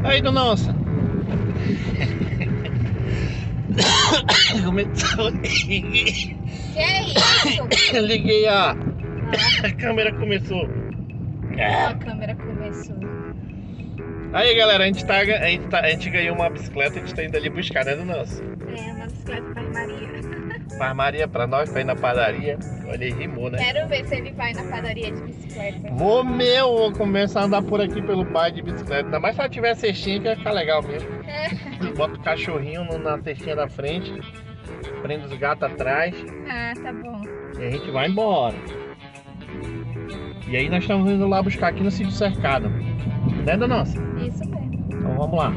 Aí, dona Onça. Começou. Que é isso? Liguei a câmera, começou. A câmera começou. Aí, galera, a gente ganhou uma bicicleta, a gente tá indo ali buscar, né, dona Onça? É, uma bicicleta para Maria. Faz Maria pra nós, pra ir na padaria. Olha aí, rimou, né? Quero ver se ele vai na padaria de bicicleta. Vou começar a andar por aqui pelo bairro de bicicleta. Ainda mais se ela tiver cestinha, que vai ficar legal mesmo. Bota o cachorrinho na cestinha da frente, prende os gatos atrás. Ah, tá bom. E a gente vai embora. E aí nós estamos indo lá buscar aqui no sítio cercado. Né, dona Onça? Isso mesmo. Então vamos lá.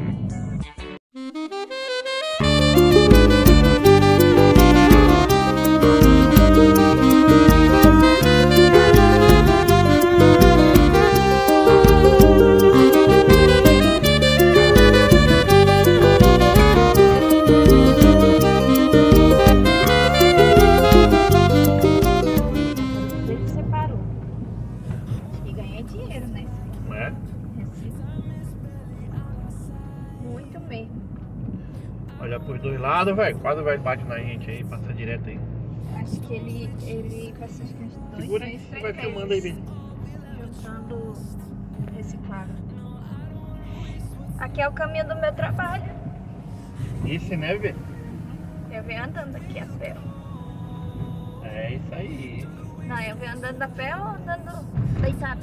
Você parou. E ganhei dinheiro, né? É? Muito mesmo. Olha pros dois lados, velho. Quase vai bater na gente aí, passa direto aí. Acho que ele passou acho que uns 2, Segura aí, 3 você vai meses filmando aí, bem. juntando reciclado. Aqui é o caminho do meu trabalho. Esse, né, velho? Eu venho andando aqui a pé. É isso aí. Não, eu venho andando a pé ou andando deitada?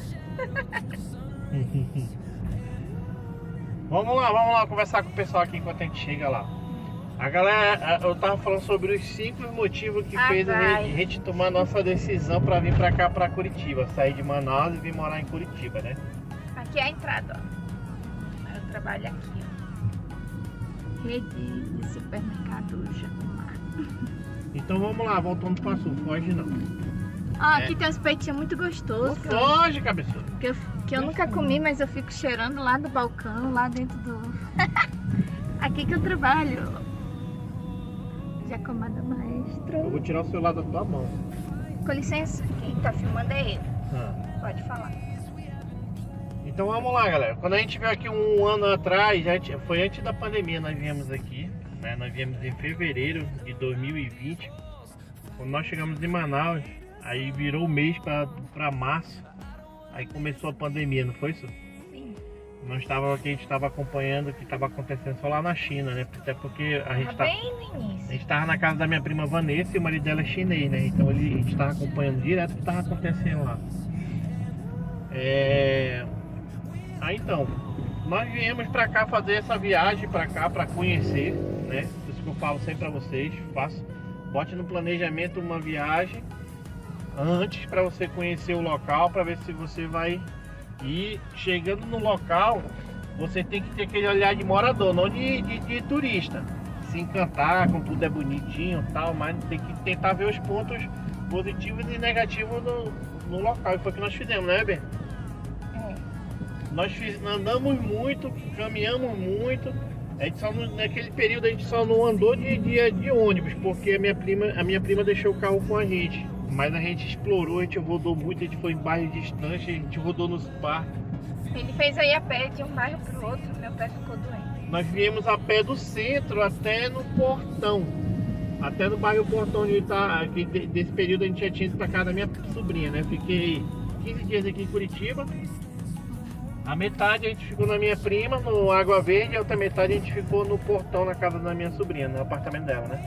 Vamos lá conversar com o pessoal aqui enquanto a gente chega lá. A galera, eu tava falando sobre os 5 motivos que fez a gente tomar a nossa decisão pra vir pra cá, pra Curitiba. Sair de Manaus e vir morar em Curitiba, né? Aqui é a entrada, ó. Eu trabalho aqui, ó. Rede de supermercado Jacumar. Então vamos lá, voltando pro sul, foge não. Ó, aqui tem uns peitinhos muito gostosos. Não foge, cabeçudo. Que eu nunca comi, mas eu fico cheirando lá do balcão, lá dentro do... Aqui que eu trabalho. Jacomada Maestro. Eu vou tirar o celular da tua mão. Com licença, quem tá filmando é ele. Pode falar. Então vamos lá, galera. Quando a gente veio aqui um ano atrás, foi antes da pandemia, nós viemos aqui, né? Nós viemos em fevereiro de 2020. Quando nós chegamos em Manaus, aí virou o mês para março. Aí começou a pandemia, não foi isso? Sim. A gente estava acompanhando o que estava acontecendo só lá na China, né? Até porque a gente bem no início. a gente estava na casa da minha prima Vanessa e o marido dela é chinês, né? Então a gente estava acompanhando direto o que estava acontecendo lá. Aí então, nós viemos pra cá fazer essa viagem pra cá, pra conhecer, né? Isso que eu falo sempre pra vocês, bote no planejamento uma viagem antes pra você conhecer o local, pra ver se você vai ir. Chegando no local, você tem que ter aquele olhar de morador, não de turista. Se encantar com tudo é bonitinho e tal, mas tem que tentar ver os pontos positivos e negativos no local. E foi o que nós fizemos, né, Ben? Nós andamos muito, caminhamos muito. Naquele período a gente só não andou de ônibus, porque a minha prima deixou o carro com a gente. Mas a gente explorou, a gente rodou muito, a gente foi em bairros distantes, a gente rodou nos parques. Ele fez aí a pé de um bairro pro outro, meu pé ficou doente. Nós viemos a pé do centro até no Portão. Até no bairro Portão, onde tá. Desse período a gente já tinha ido pra casa da minha sobrinha, né? Fiquei 15 dias aqui em Curitiba. A metade a gente ficou na minha prima, no Água Verde, e a outra metade a gente ficou no Portão, na casa da minha sobrinha, no apartamento dela, né?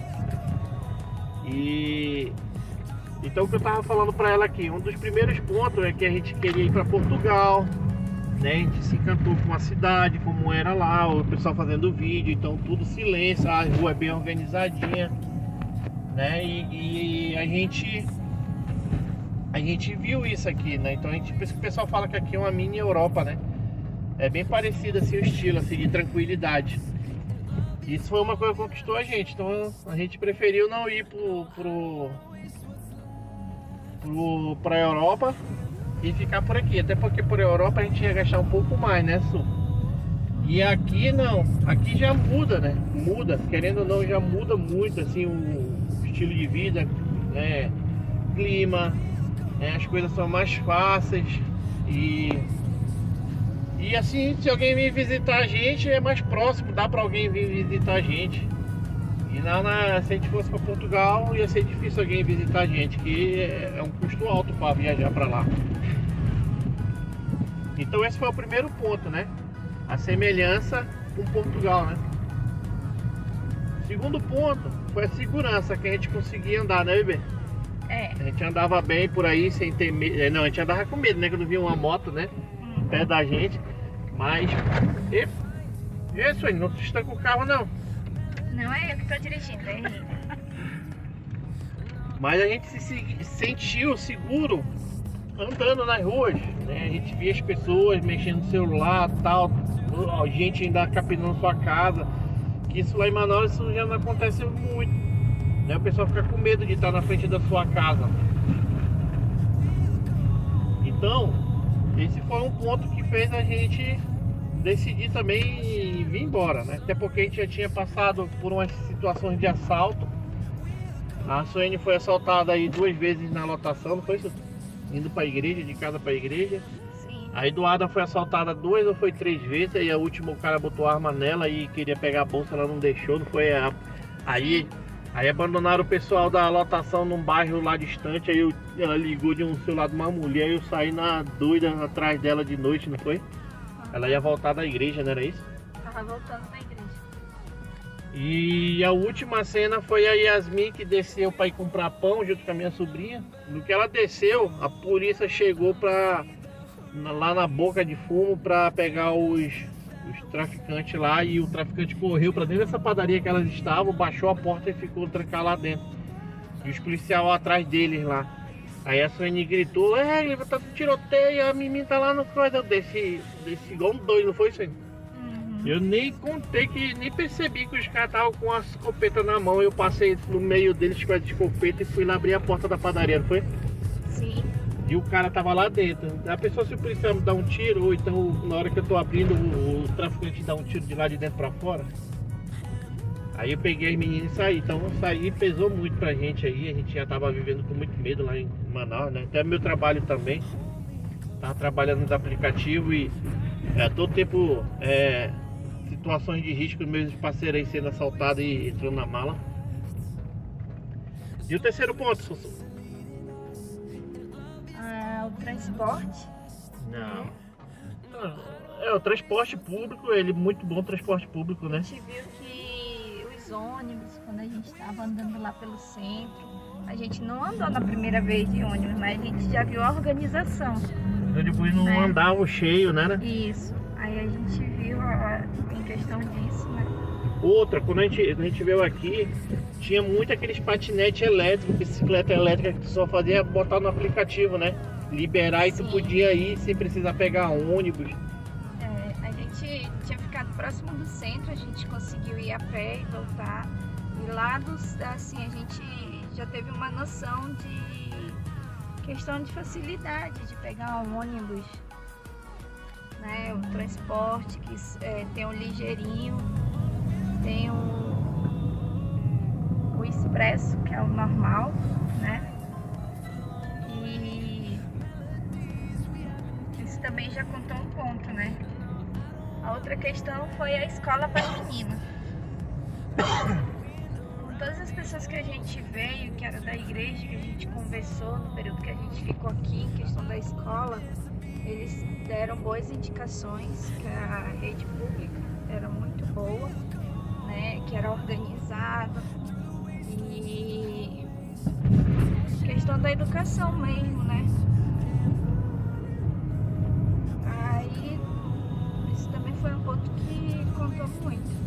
Então o que eu tava falando pra ela aqui, um dos primeiros pontos é que a gente queria ir pra Portugal, né? A gente se encantou com a cidade, como era lá, o pessoal fazendo vídeo, então tudo silêncio, a rua é bem organizadinha, né? E a gente viu isso aqui, né? Então por isso que o pessoal fala que aqui é uma mini Europa, né? É bem parecido assim o estilo, assim, de tranquilidade. Isso foi uma coisa que conquistou a gente, então a gente preferiu não ir pra Europa e ficar por aqui, até porque por Europa a gente ia gastar um pouco mais, né, Su? E aqui não, aqui já muda, né? Muda, querendo ou não, já muda muito assim o estilo de vida, né? Clima, né? As coisas são mais fáceis e E assim, se alguém vir visitar a gente, é mais próximo, dá pra alguém vir visitar a gente. E se a gente fosse pra Portugal, ia ser difícil alguém visitar a gente, que é um custo alto para viajar pra lá. Então esse foi o primeiro ponto, né? A semelhança com Portugal, né? Segundo ponto foi a segurança, que a gente conseguia andar, né, bebê? É. A gente andava bem por aí sem ter medo. Não, a gente andava com medo, né? Quando via uma moto, né? Perto da gente. Mas. Isso aí, não se estanca o carro, não. Não é eu que tô dirigindo, é ele. Mas a gente se sentiu seguro andando nas ruas, né? A gente via as pessoas mexendo no celular, tal, a gente ainda capinando sua casa. Que isso lá em Manaus isso já não acontece muito, né? O pessoal fica com medo de estar na frente da sua casa. Então, esse foi um ponto que fez a gente decidir também vir embora, né? Até porque a gente já tinha passado por umas situações de assalto. A Suene foi assaltada aí 2 vezes na lotação, não foi isso? Indo para a igreja, de casa para a igreja. Sim. A Eduarda foi assaltada 2 ou foi 3 vezes. Aí a última o cara botou arma nela e queria pegar a bolsa, ela não deixou, não foi? Aí abandonaram o pessoal da lotação num bairro lá distante. Aí ela ligou de um celular de uma mulher e eu saí na doida atrás dela de noite, não foi? Ela ia voltar da igreja, não era isso? Tava voltando da igreja. E a última cena foi a Yasmin que desceu para ir comprar pão junto com a minha sobrinha. No que ela desceu, a polícia chegou lá na boca de fumo para pegar os traficantes lá. E o traficante correu para dentro dessa padaria que elas estavam, baixou a porta e ficou trancado lá dentro. E os policiais atrás deles lá. Aí a Suene gritou: tá tiroteio, a menina tá lá no coisa. Desse igual um doido, não foi, Suene? Eu nem contei, nem percebi que os caras estavam com a escopeta na mão. Eu passei no meio deles com a escopeta e fui lá abrir a porta da padaria, não foi? Sim. E o cara tava lá dentro. A pessoa, se o policial me dá um tiro, ou então na hora que eu tô abrindo, o traficante dá um tiro de lá de dentro pra fora. Aí eu peguei as meninas e saí. Então sair pesou muito pra gente aí. A gente já tava vivendo com muito medo lá em Manaus, né? Até meu trabalho também. Tava trabalhando nos aplicativos e todo tempo situações de risco, meus parceiros aí sendo assaltados e entrando na mala. E o terceiro ponto, Sussu? O transporte. Não. O transporte público, ele é muito bom, transporte público, né? A gente viu que os ônibus, quando a gente estava andando lá pelo centro, a gente não andou na primeira vez de ônibus, mas a gente já viu a organização. Então depois não andava cheio, né? Isso. Aí a gente viu em questão disso, né? Outra, quando a gente veio aqui, tinha muito aqueles patinetes elétricos, bicicleta elétrica que tu só fazia botar no aplicativo, né? Liberar. Sim. E tu podia ir sem precisar pegar ônibus. A gente tinha ficado próximo do centro, a gente conseguiu ir a pé e voltar. E lá assim, a gente já teve uma noção de questão de facilidade de pegar um ônibus, né? O transporte que tem um ligeirinho, tem o expresso, que é o normal, né? E isso também já contou um ponto, né? A outra questão foi a escola para menina. Com todas as pessoas que a gente veio, que era da igreja, que a gente conversou no período que a gente ficou aqui, em questão da escola, eles deram boas indicações, que a rede pública era muito boa, né? Que era organizada e questão da educação mesmo, né? Aí isso também foi um ponto que contou muito.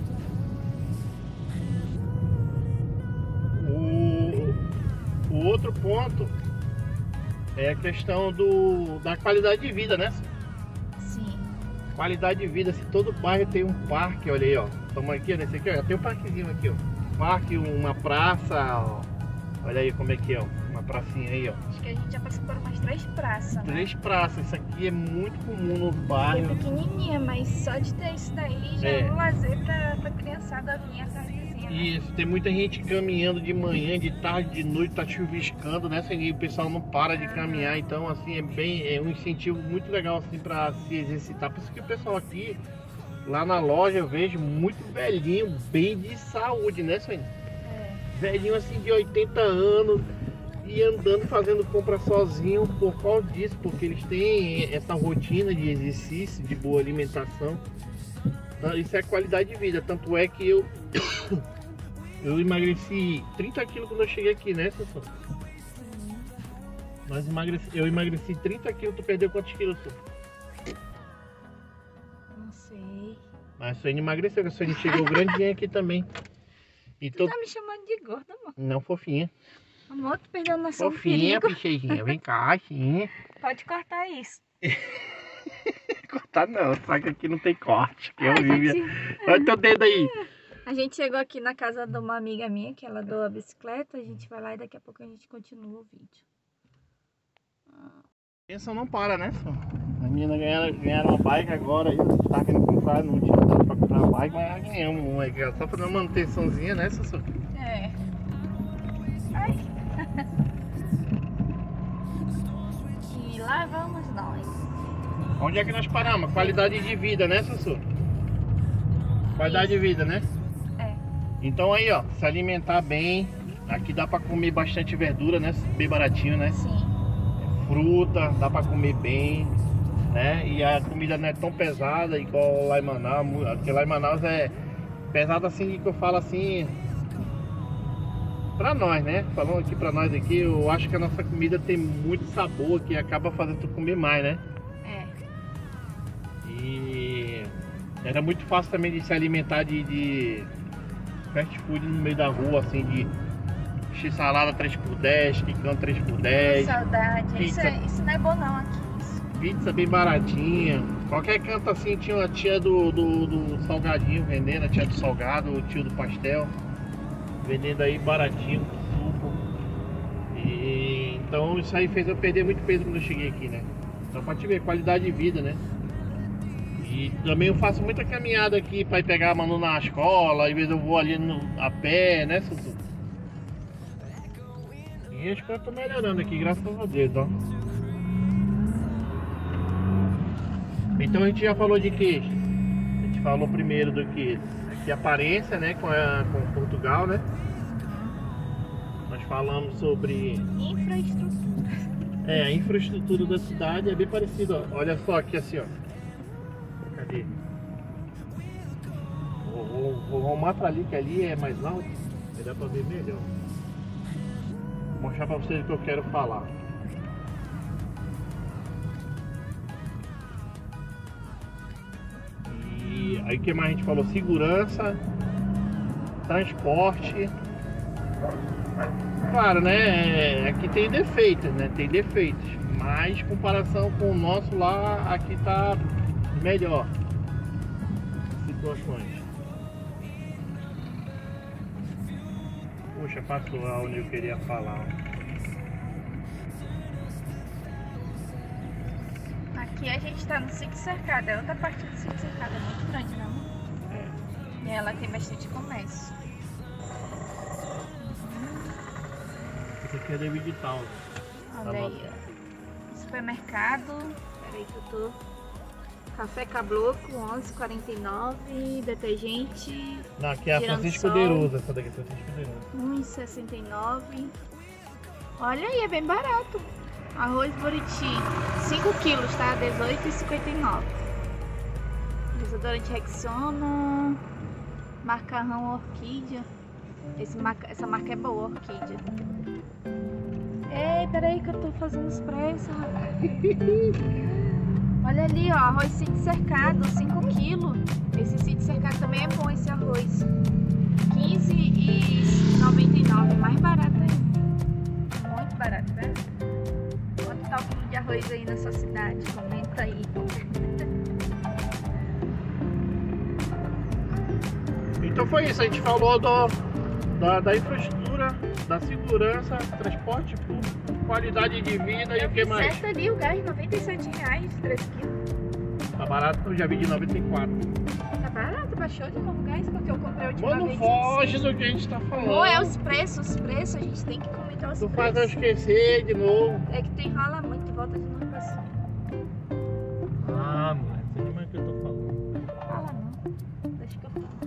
O outro ponto é a questão da qualidade de vida, né? Sim. Qualidade de vida, se todo bairro tem um parque, olha aí, ó. Estamos aqui, nesse aqui, ó. Tem um parquezinho aqui, ó. Parque, uma praça, ó. Olha aí como é que é, ó. Uma pracinha aí, ó. Acho que a gente já passou por umas 3 praças, né? 3 praças, isso aqui é muito comum no É bairro. pequenininha, mas só de ter isso daí já é um lazer pra criançada vir à tardezinha né? Isso, tem muita gente caminhando de manhã, de tarde, de noite, tá chuviscando, né? E o pessoal não para de caminhar, então assim, é um incentivo muito legal assim para se exercitar. Por isso que o pessoal aqui, lá na loja, eu vejo muito velhinho, bem de saúde, né, Suene? Velhinho assim de 80 anos e andando, fazendo compra sozinho por causa disso, porque eles têm essa rotina de exercício, de boa alimentação. Isso é qualidade de vida, tanto é que eu emagreci 30 quilos quando eu cheguei aqui, né, Sussu? Eu emagreci 30 quilos, tu perdeu quantos quilos, Sussu? Não sei. Mas a Suene emagreceu, a Suene chegou grandinha aqui também. E Tu tá me chamando de gorda, amor. Não, fofinha. Amor, tu perdeu a noção do Fofinha, perigo. princesa, vem cá, sim. Pode cortar isso. Cortar não, só que aqui não tem corte. Que A horrível. gente- Olha teu dedo aí. A gente chegou aqui na casa de uma amiga minha, que ela doa a bicicleta. A gente vai lá e daqui a pouco a gente continua o vídeo. Pensa não para, né, só? As meninas ganharam uma bike agora, aí eu tava querendo comprar, não tinha dinheiro pra comprar uma bike, mas ganhamos uma aqui, ó, só pra dar uma manutençãozinha, né, Sussu? É. Ai. E lá vamos nós. Onde é que nós paramos? Qualidade de vida, né, Sussu? Qualidade de vida, né? É. Então aí, ó, se alimentar bem, aqui dá pra comer bastante verdura, né, bem baratinho, né? Sim. Fruta, dá pra comer bem, né? E a comida não é tão pesada igual lá em Manaus, porque lá em Manaus é pesada assim, que eu falo assim, pra nós, né? Falando aqui pra nós aqui, eu acho que a nossa comida tem muito sabor, que acaba fazendo tu comer mais, né? É. E era muito fácil também de se alimentar de fast food no meio da rua, assim, de x-salada 3x10, quicão 3x10. Saudade. Pizza. Isso não é bom não aqui. Pizza bem baratinha. Qualquer canto assim tinha a tia do salgadinho vendendo, a tia do salgado, o tio do pastel. Vendendo aí baratinho, suco. E então isso aí fez eu perder muito peso quando eu cheguei aqui, né? Então pra te ver, qualidade de vida, né? E também eu faço muita caminhada aqui pra ir pegar a Manu na escola, às vezes eu vou ali a pé, né, Sussu? E acho que eu tô melhorando aqui, graças a Deus, ó. Então a gente já falou de quê? A gente falou primeiro do que? De aparência, né? Com Portugal, né? Nós falamos sobre... Infraestrutura. a infraestrutura da cidade é bem parecida, ó. Olha só aqui assim, ó. Cadê? Vou arrumar pra ali, que ali é mais alto. Aí dá pra ver melhor. Vou mostrar pra vocês o que eu quero falar. E aí o que mais a gente falou? Segurança, transporte. Claro, né? Aqui tem defeitos, né? Tem defeitos. Mas em comparação com o nosso lá, aqui tá melhor. Situações. Puxa, passou onde eu queria falar. Aqui a gente tá no sítio cercado. É outra parte do sítio cercado. É muito grande, né, amor? E ela tem bastante comércio. Esse aqui é David Town. Olha aí, ó. Supermercado. Peraí que eu tô... Café Cabloco, 11,49. Detergente, Não, aqui é a Francisco Girassol. Deruso, essa daqui é Francisco Deruso. 1,69. Olha aí, é bem barato. Arroz Buriti, 5 quilos, tá? 18,59. Desodorante Rexona. Macarrão Orquídea. Essa marca é boa, Orquídea. Ei, peraí que eu tô fazendo os preços, rapaz. Olha ali, ó, arroz sítio cercado, 5 quilos. Esse sítio cercado também é bom, esse arroz. 15,99, mais barato ainda. Muito barato, né? Quanto tá o quilo de arroz aí na sua cidade? Comenta aí. Então foi isso, a gente falou da infraestrutura, da segurança, transporte público, qualidade de vida e o que mais? Certo ali, o gás, R$97, 3 quilos. Tá barato, eu já vi de 94. Tá barato, baixou de novo o gás, porque eu comprei a última Mano, vez. foge do que a gente tá falando. Não é os preços, a gente tem que comentar os Tu faz eu preços. esquecer de novo. É que tem rola muito, volta de novo pra cima. Ah, mano, você não é o que eu tô falando. Fala não, deixa que eu falo.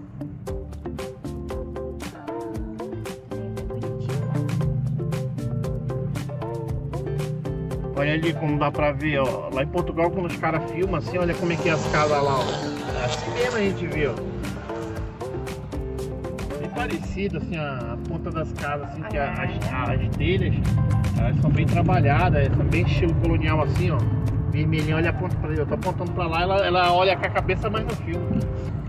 Olha ali como dá pra ver, ó. Lá em Portugal, quando os caras filmam assim, olha como é que é as casas lá, ó. Assim mesmo a gente vê, ó. Bem parecido, assim, a ponta das casas, assim, que as telhas, elas são bem trabalhadas, são bem estilo colonial, assim, ó. Vermelhinho, olha a ponta pra ele, eu tô apontando pra lá, ela olha com a cabeça mais no filme.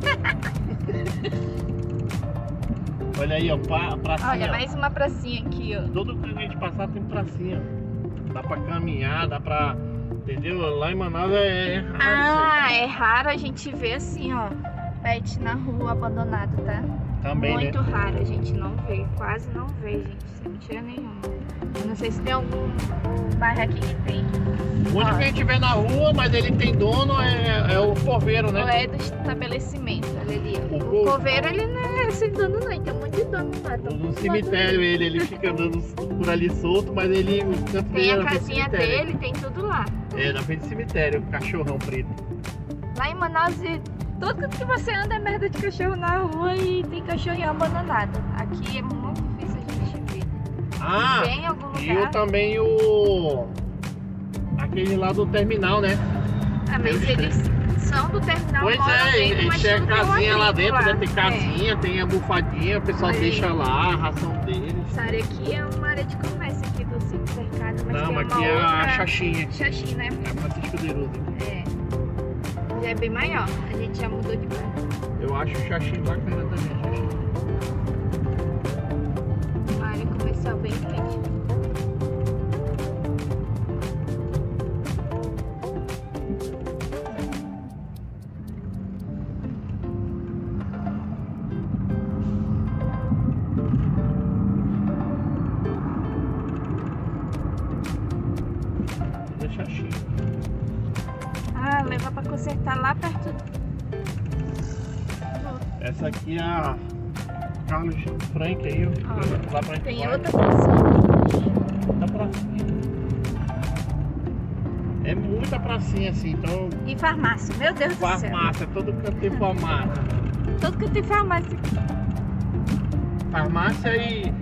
Olha aí, ó, pracinha. Olha, ó. mais uma pracinha aqui, ó. Todo que a gente passar tem pracinha. Dá pra caminhar, dá pra. Entendeu? Lá em Manaus é raro. Ah, é raro a gente ver assim, ó. Pet na rua abandonado, tá? Também, Muito né? raro, a gente não vê, quase não vê, gente, sem mentira nenhuma. Eu não sei se tem algum bairro aqui que tem. O único que a gente vê na rua, mas ele tem dono, é o coveiro, né? Ou é do estabelecimento, olha ali. Ó. O O coveiro, ele não é sem dono não, ele tem um monte de dono lá. tá No tudo cemitério ele fica andando por ali solto, mas ele. Tem a casinha dele, tem tudo lá. É, na frente do cemitério, cachorrão preto. Lá em Manaus, todo canto que você anda é merda de cachorro na rua e tem cachorrinho abandonado. Aqui é muito difícil a gente ver. Ah! Tem algum lugar. E também aquele lá do terminal, né? Ah, mas eles são do terminal. Pois moram é, dentro, eles mas têm a tudo tem um casinha lá abrigo dentro, lá. né? Tem casinha, tem a bufadinha, o pessoal Aí. deixa lá a ração deles. Essa área aqui é uma área de comércio aqui do supermercado, mas Não, tem mas uma aqui é a outra... Xaxinha. Xaxim, né? É a Francisco de Ruda. É. Já é bem maior. A gente já mudou de bairro. Eu acho o Xaxim bacana também, Xaxim. Uma área comercial bem grande. Tudo é Xaxim. Ah, leva pra consertar lá perto. Essa aqui é a Carlos Frank aí, ó. Ó, Lá pra gente Tem vai. outra praça. Muita pracinha. É muita pracinha assim, então. E farmácia, meu Deus do céu. Farmácia, todo canto tem farmácia. Todo que tem farmácia. Farmácia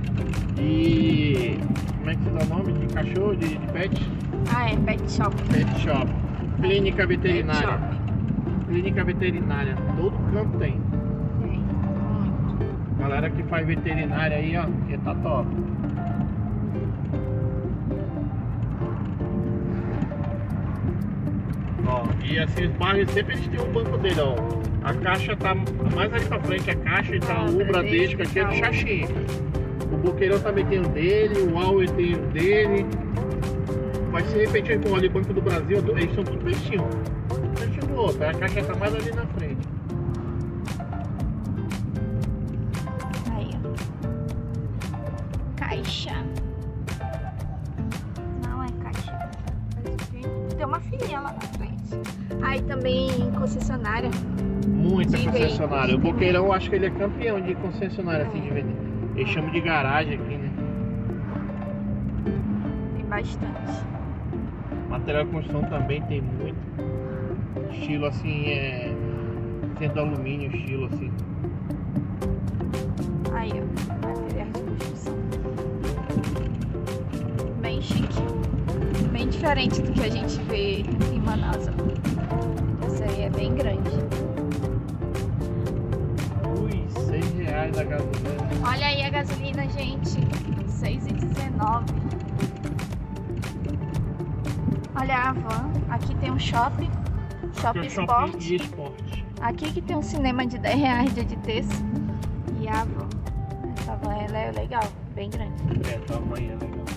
e. Como é que se dá o nome? De cachorro, de pet? Ah, é pet shop. Pet shop. Clínica veterinária. Pet shop. Clínica veterinária. Todo canto tem. Tem. Muito. Galera que faz veterinária aí, ó, que tá top. Ó, e assim, os bairros sempre eles têm um banco dele, ó. A caixa tá mais ali pra frente, a caixa e tá o Bradesco aqui é do Xaxim. O Boqueirão também tem o dele, o Auer tem o dele. Mas se de repente eu olho o Banco do Brasil, eles são tudo pertinho. Pertinho do outro, a caixa tá mais ali na frente. Aí, ó. Caixa. Não é caixa. Tem uma filinha lá na frente. Aí também concessionária. Muita De concessionária. O veículos. Boqueirão eu acho que ele é campeão de concessionária assim de vender. Eles chamam de garagem aqui, né? Tem bastante. Material de construção também tem muito. Estilo assim, centro alumínio, estilo assim. Aí, ó. Materiais de construção. Bem chique. Bem diferente do que a gente vê em Manaus. Ó. Essa aí é bem grande. Ui, R$6 a gasolina. Olha aí a gasolina, gente. 6,19. Olha a van. Aqui tem um shopping. Shopping Aqui é Sport. shopping e esporte. Aqui que tem um cinema de R$10 dia de terça. E a van. Essa van ela é legal. Bem grande. É, tamanho é legal.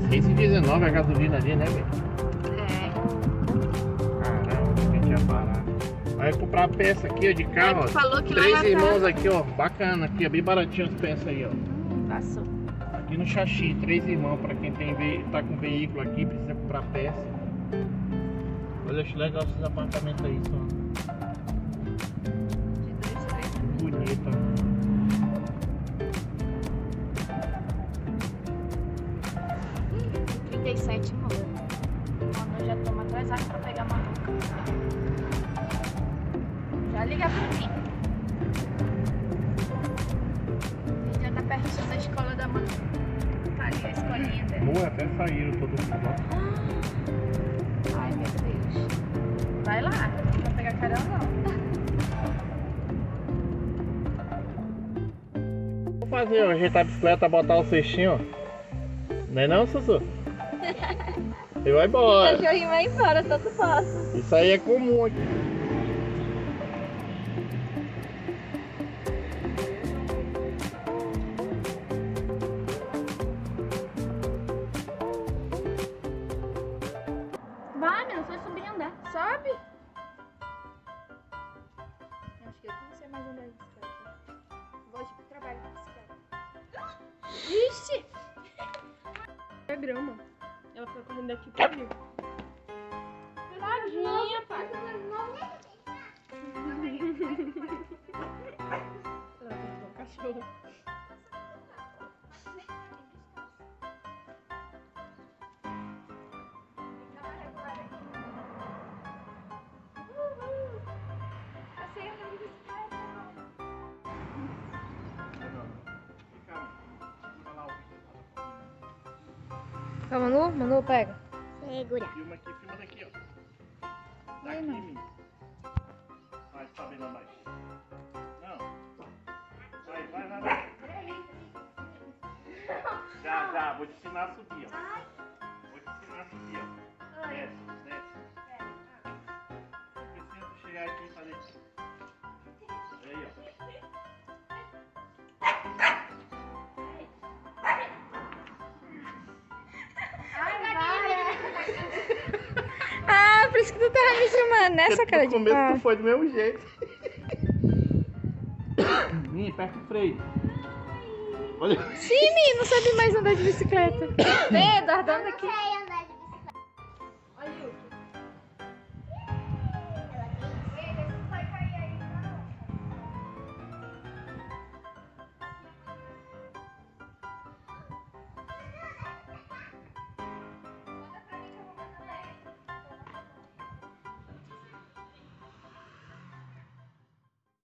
6,19 a gasolina ali, né, velho? É. Caramba, a gente ia parar. Vai comprar a peça aqui, ó, de carro, Tu ó. falou que lá 3 na irmãos casa. aqui, ó. Bacana aqui, ó. Bem baratinho as peças aí, ó. Passou. Aqui no Xaxi, 3 irmãos, pra quem tá com veículo aqui, precisa comprar peça. Olha, acho legal esses apartamentos aí, só. De 2, 3 anos. Bonito, ó. Ih, 37 morreu. Mano, já estamos atrasados pra pegar a maluca. Já liga pra mim. A gente já tá pertinho da escola da Manu. Tá ali a escolinha dela. Boa, até saíram todo mundo, ó. Ai, meu Deus. Vai lá, não vai pegar carão não. Vamos fazer, ó, ajeitar a bicicleta, botar o cestinho, ó. Não é não, Sussu? E vai O embora. cachorrinho vai embora, tanto posso. Isso aí é comum aqui. Vai, meu, foi subir e andar. Sobe. Acho que eu não sei mais andar de bicicleta. Vou pro trabalho com bicicleta. Ixi! É grama. Ela foi correndo daqui pra ali. Tadinha, pai. Ela comprou um cachorro. Tá, Manu? Manu, pega. Segura. Filma daqui, ó. Vai, Daqui, mano. menino. Vai, sobe lá embaixo. Não. Vai. Já, vou te ensinar a subir, ó. Vou te ensinar a subir, ó. Desce. Eu preciso chegar aqui e fazer isso. Aí, ó. Ah, por isso que tu tava me filmando nessa cara No de começo pau. tu foi do mesmo jeito. Vem, aperta o freio. Olha. Sim, não sabe mais andar de bicicleta. Vem, Eduardo, anda aqui.